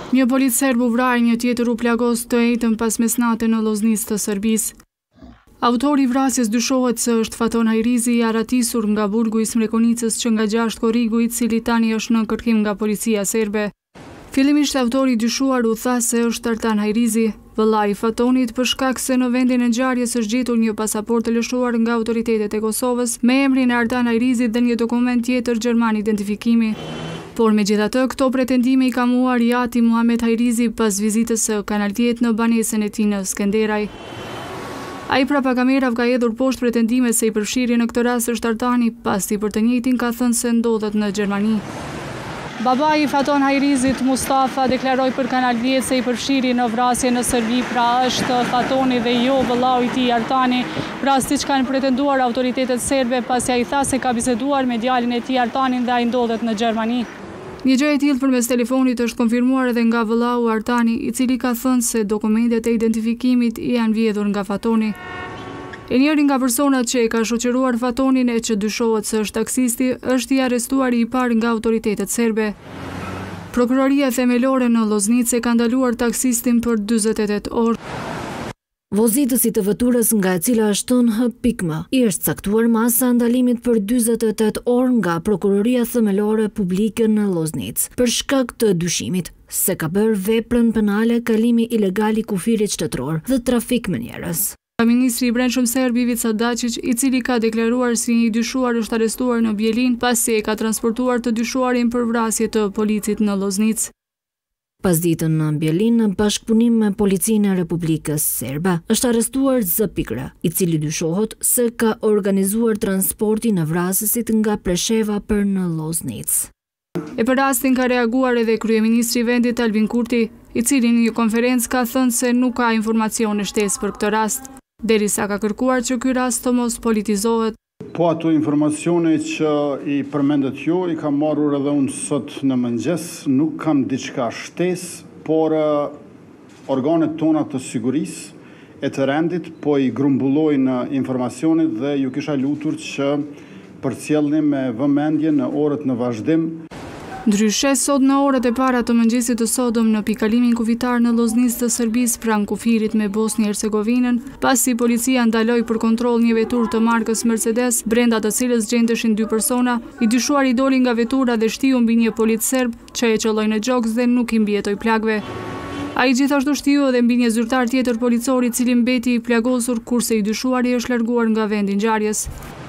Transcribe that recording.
Një polic serb u vraj, një tjetër u plagos të ejtën pas mesnate në Loznicë të Serbisë. Autori i vrasjes dyshohet se është Faton Hajrizi, i aratisur nga burgu i Smrekonicës që nga 6 korrigu, i cili tani është në kërkim nga policia serbe. Fillimisht autori i dyshuar u tha se është Artan Hajrizi, vëllai i Fatonit, për shkak se në vendin e ngjarjes është gjetur një pasaportë të lëshuar nga autoritetet e Kosovës me emrin e Artan Hajrizit dhe një dokument tjetër gjerman identifikimi. Por megjithatë, këto pretendime i ka muar Jati Muhamet Hajrizi pas vizitës së Kanal 10 në banesën e tij në Skenderaj. Ai prapa kamerave ka hedhur poshtë pretendime se i përfshirë në këtë rast është Artani, pasi për të njëjtin ka thënë se ndodhet në Gjermani. Babai i Faton Hajrizit, Mustafa, deklaroi për Kanal 10 se i përfshiri në vrasje në Serbi, pra është Fatoni dhe jo vëllau i tij Artani, pra siç kanë pretenduar autoritetet serbe, pasi ai tha se ka biseduar me djalin e tij Artanin dhe ai ndodhet në Gjermani. Një gjë e tillë përmes telefonit është konfirmuar edhe nga vëllau Artani, i cili ka thënë se dokumentet e identifikimit janë vjedhur nga Fatoni. E njëri nga personat që e ka shoqëruar Fatonin e që dyshohet se është taksisti, është i arrestuar i parë nga autoritetet serbe. Prokuroria themelore në Loznicë ka ndaluar taksistin për 48 orë. Vozitësi të veturës nga e cila është H.M. I është caktuar masa ndalimit për 48 orë nga Prokuroria Themelore Publike në Loznicë, për shkak të dyshimit se ka bërë veprën penale kalimi ilegal i kufirit shtetëror dhe trafik me njerëz. Ministri i Brendshëm serb Ivica Dačić, i cili ka deklaruar si një dyshuar, është arrestuar në Bjelin pasi e ka transportuar të dyshuarin për vrasje të policit në Loznicë. Pas ditën në Bjelin, në bashkëpunim me policinë e Republikës Serbe, është arrestuar Z. I cili dyshohet se ka organizuar transportin e vrasësit nga Presheva për në Loznicë. E për rastin ka reaguar edhe kryeministri i vendit Albin Kurti, i cili në një konferencë ka thënë se nuk ka informacione shtesë për këtë rast, derisa ka kërkuar që ky rast të mos politizohet. Po ato informacione që i përmendet ju, i kam marrur edhe unë sot në mëngjes, nuk kam diçka shtesë, por organet tona të sigurisë e të rendit po i grumbullojnë informacionet dhe ju kisha lutur që përcjellni me vëmendje në orët në vazhdim. Ndryshe, sot në orët e para të mëngjesit të sodëm në pikalimin kufitar në Loznicë të Serbisë pranë kufirit me Bosnjë-Hercegovinën, pasi policia ndaloi për kontroll një veturë të markës Mercedes, brenda të cilës gjendeshin 2 persona, i dyshuari doli nga vetura dhe shtiu mbi një polic serb që e qelloi në gjoks dhe nuk i mbijetoi plagëve. Ai gjithashtu shtiu edhe mbi një zyrtar tjetër policor i cili mbeti i plagosur kurse i dyshuari është larguar nga vendi ngjarjes.